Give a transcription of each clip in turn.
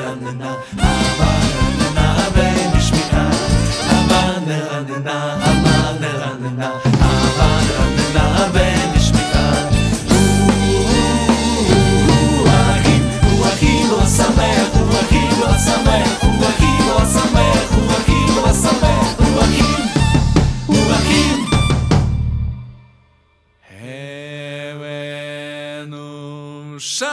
נרננה, אהבה נרננה ונשמעה, אהבה נרננה, אהבה נרננה, אהבה נרננה ונשמעה. הוא הכי השמח, הוא הכי השמח, הוא הכי השמח, הוא הכי השמח, הוא הכי הבאנו שלום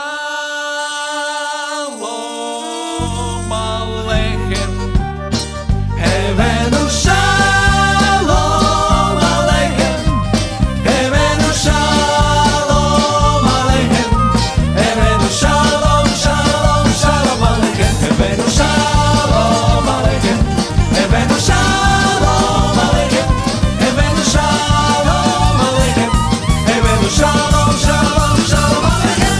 עליכם, הבאנו שלום עליכם, הבאנו שלום עליכם, הבאנו שלום שלום שלום עליכם, הבאנו שלום עליכם, הבאנו שלום עליכם, הבאנו שלום עליכם, הבאנו שלום שלום שלום עליכם.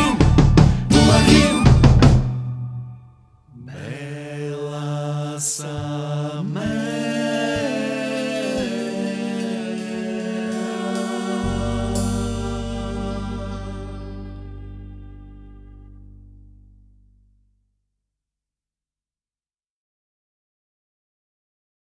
Bela